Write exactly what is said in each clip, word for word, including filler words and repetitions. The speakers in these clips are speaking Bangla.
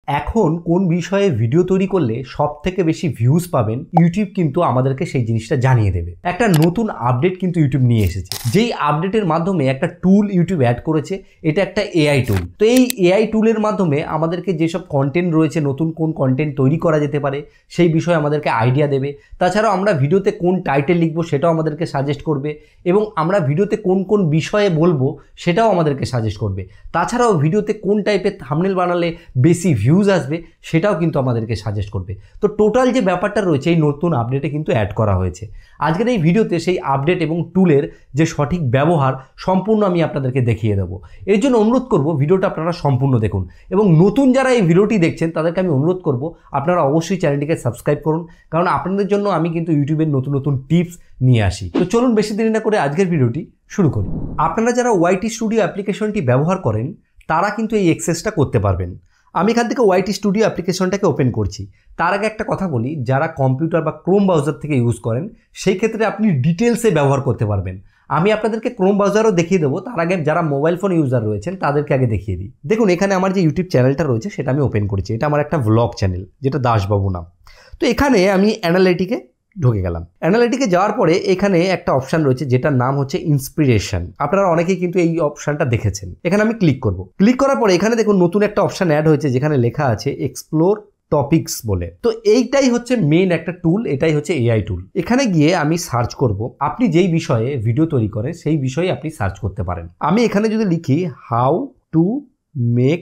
এখন কোন বিষয়ে ভিডিও তৈরি করলে সব থেকে বেশি ভিউজ পাবেন ইউটিউব কিন্তু আমাদেরকে সেই জিনিসটা জানিয়ে দেবে। একটা নতুন আপডেট কিন্তু ইউটিউব নিয়ে এসেছে, যেই আপডেটের মাধ্যমে একটা টুল ইউটিউব অ্যাড করেছে। এটা একটা এআই টুল। তো এই এআই টুলের মাধ্যমে আমাদেরকে যেসব কন্টেন্ট রয়েছে, নতুন কোন কন্টেন্ট তৈরি করা যেতে পারে সেই বিষয়ে আমাদেরকে আইডিয়া দেবে। তাছাড়াও আমরা ভিডিওতে কোন টাইটেল লিখবো সেটাও আমাদেরকে সাজেস্ট করবে, এবং আমরা ভিডিওতে কোন কোন বিষয়ে বলবো সেটাও আমাদেরকে সাজেস্ট করবে। তাছাড়াও ভিডিওতে কোন টাইপের থাম্বনেল বানালে বেশি ভিউজ আসবে সেটাও কিন্তু আমাদেরকে সাজেস্ট করবে। তো টোটাল যে ব্যাপারটা রয়েছে এই নতুন আপডেটে কিন্তু অ্যাড করা হয়েছে। আজকের এই ভিডিওতে সেই আপডেট এবং টুলের যে সঠিক ব্যবহার সম্পূর্ণ আমি আপনাদেরকে দেখিয়ে দেবো। এর জন্য অনুরোধ করব ভিডিওটা আপনারা সম্পূর্ণ দেখুন, এবং নতুন যারা এই ভিডিওটি দেখছেন তাদেরকে আমি অনুরোধ করব আপনারা অবশ্যই চ্যানেলটিকে সাবস্ক্রাইব করুন, কারণ আপনাদের জন্য আমি কিন্তু ইউটিউবের নতুন নতুন টিপস নিয়ে আসি। তো চলুন বেশি দেরি না করে আজকের ভিডিওটি শুরু করি। আপনারা যারা ওয়াইটি স্টুডিও অ্যাপ্লিকেশনটি ব্যবহার করেন তারা কিন্তু এই এক্সেসটা করতে পারবেন। আমি এখান থেকে ওয়াইটি স্টুডিও অ্যাপ্লিকেশনটাকে ওপেন করছি। তার আগে একটা কথা বলি, যারা কম্পিউটার বা ক্রোম ব্রাউজার থেকে ইউজ করেন সেই ক্ষেত্রে আপনি ডিটেলসে ব্যবহার করতে পারবেন। আমি আপনাদেরকে ক্রোম ব্রাউজারও দেখিয়ে দেবো, তার আগে যারা মোবাইল ফোন ইউজার রয়েছেন তাদেরকে আগে দেখিয়ে দিই। দেখুন এখানে আমার যে ইউটিউব চ্যানেলটা রয়েছে সেটা আমি ওপেন করেছি। এটা আমার একটা ভ্লগ চ্যানেল, যেটা দাসবাবু নাম। তো এখানে আমি অ্যানালিটিকে ঢুকে গেলাম। অ্যানালিটিকে যাওয়ার পরে এখানে একটা অপশান রয়েছে যেটার নাম হচ্ছে ইন্সপিরেশন। আপনারা অনেকেই কিন্তু এই অপশানটা দেখেছেন। এখানে আমি ক্লিক করব। ক্লিক করার পরে এখানে দেখুন নতুন একটা অপশান অ্যাড হয়েছে যেখানে লেখা আছে এক্সপ্লোর টপিকস বলে। তো এইটাই হচ্ছে মেইন একটা টুল, এটাই হচ্ছে এআই টুল। এখানে গিয়ে আমি সার্চ করব, আপনি যেই বিষয়ে ভিডিও তৈরি করেন সেই বিষয়ে আপনি সার্চ করতে পারেন। আমি এখানে যদি লিখি how to make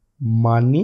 money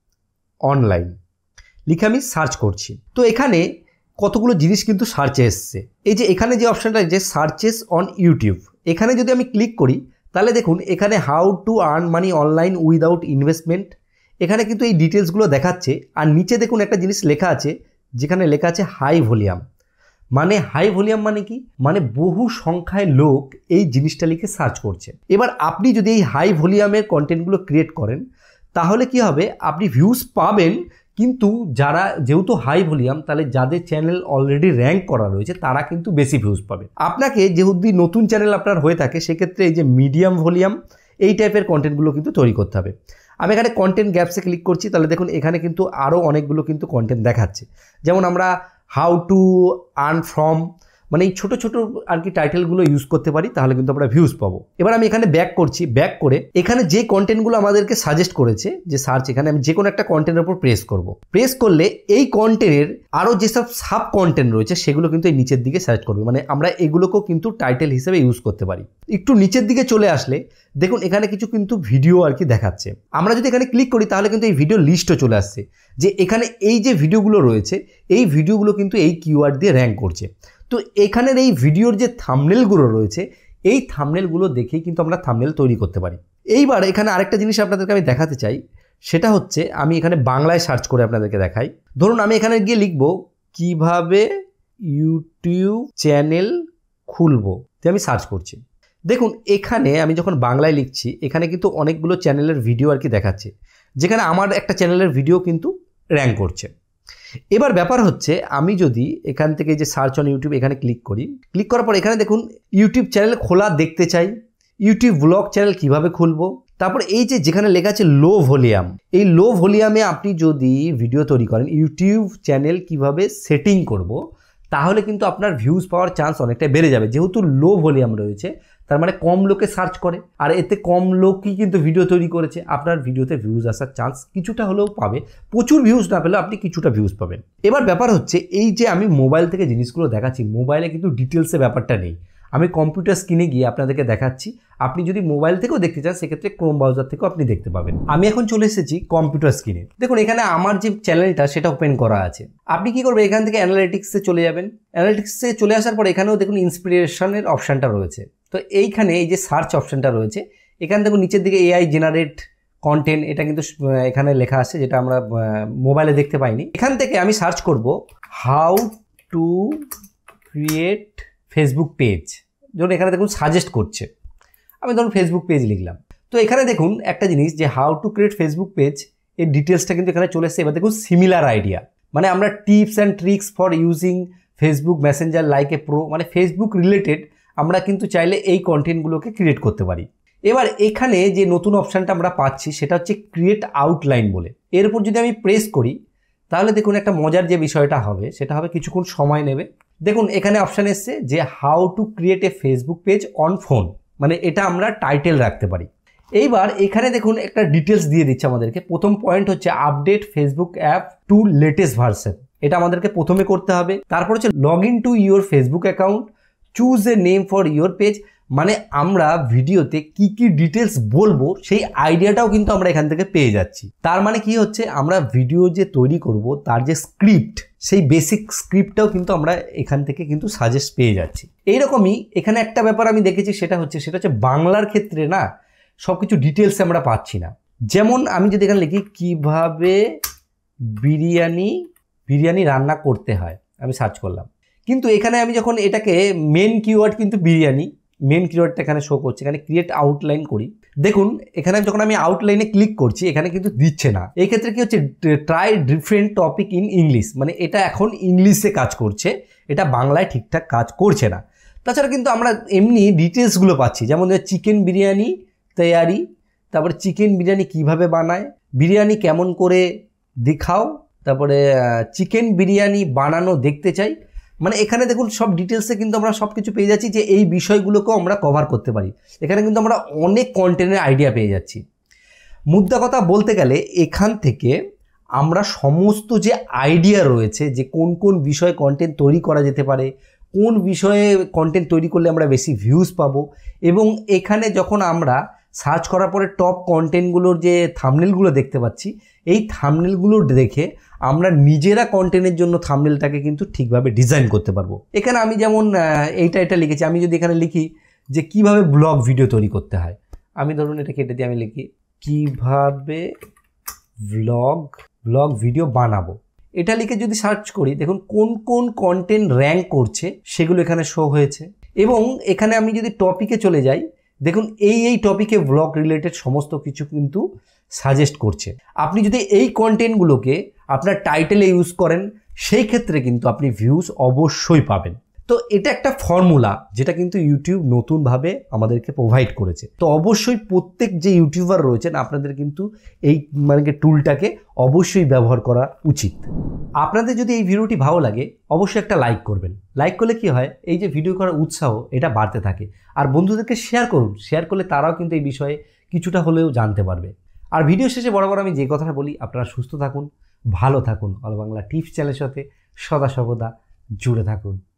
online, লিখে আমি সার্চ করছি। তো এখানে কতগুলো জিনিস কিন্তু সার্চে এসছে। এই যে এখানে যে অপশানটা যে সার্চেস অন ইউটিউব, এখানে যদি আমি ক্লিক করি তাহলে দেখুন এখানে how to earn money online without investment, এখানে কিন্তু এই ডিটেলসগুলো দেখাচ্ছে। আর নিচে দেখুন একটা জিনিস লেখা আছে, যেখানে লেখা আছে হাই ভলিউম। মানে হাই ভলিউম মানে কি, মানে বহু সংখ্যায় লোক এই জিনিসটা লিখে সার্চ করছে। এবার আপনি যদি এই হাই ভলিউমের কন্টেন্টগুলো ক্রিয়েট করেন তাহলে কি হবে, আপনি ভিউজ পাবেন, কিন্তু যারা যেহেতু হাই ভলিউম, তাহলে যাদের চ্যানেল অলরেডি র্যাঙ্ক করা রয়েছে তারা কিন্তু বেশি ভিউজ পাবে। আপনাকে যেহেতু নতুন চ্যানেল আপনার হয়ে থাকে সেক্ষেত্রে এই যে মিডিয়াম ভলিউম এই টাইপের কন্টেন্টগুলো কিন্তু তৈরি করতে হবে। আমি এখানে কন্টেন্ট গ্যাপসে ক্লিক করছি, তাহলে দেখুন এখানে কিন্তু আরও অনেকগুলো কিন্তু কন্টেন্ট দেখাচ্ছে। যেমন আমরা হাউ টু আর্ন ফ্রম, মানে এই ছোটো ছোটো আর কি টাইটেলগুলো ইউজ করতে পারি, তাহলে কিন্তু আমরা ভিউজ পাবো। এবার আমি এখানে ব্যাক করছি। ব্যাক করে এখানে যে কন্টেন্টগুলো আমাদেরকে সাজেস্ট করেছে যে সার্চ, এখানে আমি যে কোনো একটা কন্টেন্টের উপর প্রেস করব। প্রেস করলে এই কন্টেন্টের আরও যেসব সাব কন্টেন্ট রয়েছে সেগুলো কিন্তু এই নিচের দিকে সার্চ করবে, মানে আমরা এগুলোকেও কিন্তু টাইটেল হিসেবে ইউজ করতে পারি। একটু নিচের দিকে চলে আসলে দেখুন এখানে কিছু কিন্তু ভিডিও আর কি দেখাচ্ছে। আমরা যদি এখানে ক্লিক করি তাহলে কিন্তু এই ভিডিও লিস্টও চলে আসছে, যে এখানে এই যে ভিডিওগুলো রয়েছে এই ভিডিওগুলো কিন্তু এই কিওয়ার্ড দিয়ে র্যাঙ্ক করছে। তো এখানের এই ভিডিওর যে থাম্বনেলগুলো রয়েছে এই থাম্বনেলগুলো দেখেই কিন্তু আমরা থাম্বনেল তৈরি করতে পারি। এইবার এখানে আরেকটা জিনিস আপনাদেরকে আমি দেখাতে চাই, সেটা হচ্ছে আমি এখানে বাংলায় সার্চ করে আপনাদেরকে দেখাই। ধরুন আমি এখানে গিয়ে লিখব কিভাবে ইউটিউব চ্যানেল খুলবো, যে আমি সার্চ করছি। দেখুন এখানে আমি যখন বাংলায় লিখছি এখানে কিন্তু অনেকগুলো চ্যানেলের ভিডিও আর কি দেখাচ্ছে, যেখানে আমার একটা চ্যানেলের ভিডিও কিন্তু র্যাঙ্ক করছে। এবার ব্যাপার হচ্ছে আমি যদি এখান থেকে যে সার্চ অন ইউটিউব এখানে ক্লিক করি, ক্লিক করার পর এখানে দেখুন ইউটিউব চ্যানেল খোলা দেখতে চাই, ইউটিউব ব্লগ চ্যানেল কিভাবে খুলবো, তারপর এই যে যেখানে লেখা আছে লো ভলিউম, এই লো ভলিউমে আপনি যদি ভিডিও তৈরি করেন ইউটিউব চ্যানেল কিভাবে সেটিং করব, তাহলে কিন্তু আপনার ভিউজ পাওয়ার চান্স অনেকটা বেড়ে যাবে। যেহেতু লো ভলিউম রয়েছে তার মানে কম লোকে সার্চ করে, আর এতে কম লোকই কিন্তু ভিডিও তৈরি করেছে, আপনার ভিডিওতে ভিউজ আসার চান্স কিছুটা হলেও পাবে। প্রচুর ভিউজ না পেলেও আপনি কিছুটা ভিউজ পাবেন। এবার ব্যাপার হচ্ছে এই যে আমি মোবাইল থেকে জিনিসগুলো দেখাচ্ছি, মোবাইলে কিন্তু ডিটেলসে ব্যাপারটা নেই। আমি কম্পিউটার স্ক্রিনে গিয়ে আপনাদেরকে দেখাচ্ছি। আপনি যদি মোবাইল থেকেও দেখতে চান সেক্ষেত্রে ক্রোম ব্রাউজার থেকেও আপনি দেখতে পাবেন। আমি এখন চলে এসেছি কম্পিউটার স্ক্রিনে। দেখুন এখানে আমার যে চ্যানেলটা সেটা ওপেন করা আছে। আপনি কি করবেন, এখান থেকে অ্যানালিটিক্সে চলে যাবেন। অ্যানালিটিক্সে চলে আসার পর এখানেও দেখুন ইন্সপিরেশনের অপশানটা রয়েছে। তো এইখানে এই যে সার্চ অপশানটা রয়েছে, এখানে দেখুন নিচের দিকে এআই জেনারেট কন্টেন্ট, এটা কিন্তু এখানে লেখা আছে, যেটা আমরা মোবাইলে দেখতে পাইনি। এখান থেকে আমি সার্চ করব how to create Facebook page. ধরুন এখানে দেখুন সাজেস্ট করছে, আমি ধরুন ফেসবুক পেজ লিখলাম। তো এখানে দেখুন একটা জিনিস যে how to create Facebook page, এর ডিটেলসটা কিন্তু এখানে চলে এসেছে। এবার দেখুন সিমিলার আইডিয়া, মানে আমরা tips and tricks for using Facebook Messenger like a pro, মানে ফেসবুক রিলেটেড আমরা কিন্তু চাইলে এই কন্টেন্টগুলোকে ক্রিয়েট করতে পারি। এবার এখানে যে নতুন অপশানটা আমরা পাচ্ছি সেটা হচ্ছে ক্রিয়েট আউটলাইন বলে। এর উপর যদি আমি প্রেস করি তাহলে দেখুন একটা মজার যে বিষয়টা হবে সেটা হবে কিছুক্ষণ সময় নেবে। দেখুন এখানে অপশান এসছে যে how to create a Facebook page on phone, মানে এটা আমরা টাইটেল রাখতে পারি। এইবার এখানে দেখুন একটা ডিটেলস দিয়ে দিচ্ছে আমাদেরকে। প্রথম পয়েন্ট হচ্ছে update Facebook app to latest version, এটা আমাদেরকে প্রথমে করতে হবে। তারপর হচ্ছে log in to your Facebook account, choose a name for your page, মানে আমরা ভিডিওতে কি কি ডিটেলস বলবো সেই আইডিয়াটাও কিন্তু আমরা এখান থেকে পেয়ে যাচ্ছি। তার মানে কি হচ্ছে, আমরা ভিডিও যে তৈরি করব তার যে স্ক্রিপ্ট, সেই বেসিক স্ক্রিপ্টটাও কিন্তু আমরা এখান থেকে কিন্তু সাজেস্ট পেয়ে যাচ্ছি। এইরকমই এখানে একটা ব্যাপার আমি দেখেছি, সেটা হচ্ছে সেটা হচ্ছে বাংলার ক্ষেত্রে না সব কিছু ডিটেলস আমরা পাচ্ছি না। যেমন আমি যদি এখানে লিখি কিভাবে বিরিয়ানি বিরিয়ানি রান্না করতে হয়, আমি সার্চ করলাম, কিন্তু এখানে আমি যখন এটাকে মেন কিওয়ার্ড কিন্তু বিরিয়ানি, মেন কিওয়ার্ডটা এখানে শো করছে। এখানে ক্রিয়েট আউটলাইন করি, দেখুন এখানে যখন আমি আউটলাইনে ক্লিক করছি এখানে কিন্তু দিচ্ছে না। এই ক্ষেত্রে কি হচ্ছে, try different topic in English, মানে এটা এখন ইংলিশে কাজ করছে, এটা বাংলায় ঠিকঠাক কাজ করছে না। তাছাড়া কিন্তু আমরা এমনি ডিটেলসগুলো পাচ্ছি, যেমন চিকেন বিরিয়ানি তৈয়ারি, তারপরে চিকেন বিরিয়ানি কিভাবে বানায়, বিরিয়ানি কেমন করে দেখাও, তারপরে চিকেন বিরিয়ানি বানানো দেখতে চাই। মানে এখানে দেখুন সব ডিটেলসে কিন্তু আমরা সব কিছু পেয়ে যাচ্ছি যে এই বিষয়গুলোকেও আমরা কভার করতে পারি। এখানে কিন্তু আমরা অনেক কন্টেন্টের আইডিয়া পেয়ে যাচ্ছি। মুদ্রা কথা বলতে গেলে এখান থেকে আমরা সমস্ত যে আইডিয়া রয়েছে যে কোন কোন বিষয়ে কন্টেন্ট তৈরি করা যেতে পারে, কোন বিষয়ে কন্টেন্ট তৈরি করলে আমরা বেশি ভিউজ পাবো, এবং এখানে যখন আমরা সার্চ করার পরে টপ কন্টেন্টগুলোর যে থাম্বনেলগুলো দেখতে পাচ্ছি, এই থাম্বনেলগুলো দেখে আমরা নিজেরা কন্টেন্টের জন্য থাম্বনেলটাকে কিন্তু ঠিকভাবে ডিজাইন করতে পারবো। এখানে আমি যেমন এইটা এটা লিখেছি, আমি যদি এখানে লিখি যে কিভাবে ব্লগ ভিডিও তৈরি করতে হয়, আমি ধরুন এটা কেটে দিয়ে আমি লিখি কিভাবে ব্লগ ব্লগ ভিডিও বানাবো, এটা লিখে যদি সার্চ করি দেখুন কোন কোন কন্টেন্ট র্যাঙ্ক করছে সেগুলো এখানে শো হয়েছে। এবং এখানে আমি যদি টপিকে চলে যাই, দেখুন এই এই টপিকে ব্লগ রিলেটেড সমস্ত কিছু কিন্তু সাজেস্ট করছে। আপনি যদি এই কন্টেন্টগুলোকে আপনার টাইটেলে ইউজ করেন সেই ক্ষেত্রে কিন্তু আপনি ভিউজ অবশ্যই পাবেন। তো এটা একটা ফর্মুলা যেটা কিন্তু ইউটিউব নতুনভাবে আমাদেরকে প্রোভাইড করেছে। তো অবশ্যই প্রত্যেক যে ইউটিউবার রয়েছেন আপনাদের কিন্তু এই মানে টুলটাকে অবশ্যই ব্যবহার করা উচিত। আপনাদের যদি এই ভিডিওটি ভালো লাগে অবশ্যই একটা লাইক করবেন। লাইক করলে কি হয়, এই যে ভিডিও করার উৎসাহ এটা বাড়তে থাকে। আর বন্ধুদেরকে শেয়ার করুন, শেয়ার করলে তারাও কিন্তু এই বিষয়ে কিছুটা হলেও জানতে পারবে। আর ভিডিও শেষে বরাবর আমি যে কথাটা বলি, আপনারা সুস্থ থাকুন, ভালো থাকুন, অল বাংলা টিপস চ্যানেলের সাথে সদা সর্বদা জুড়ে থাকুন।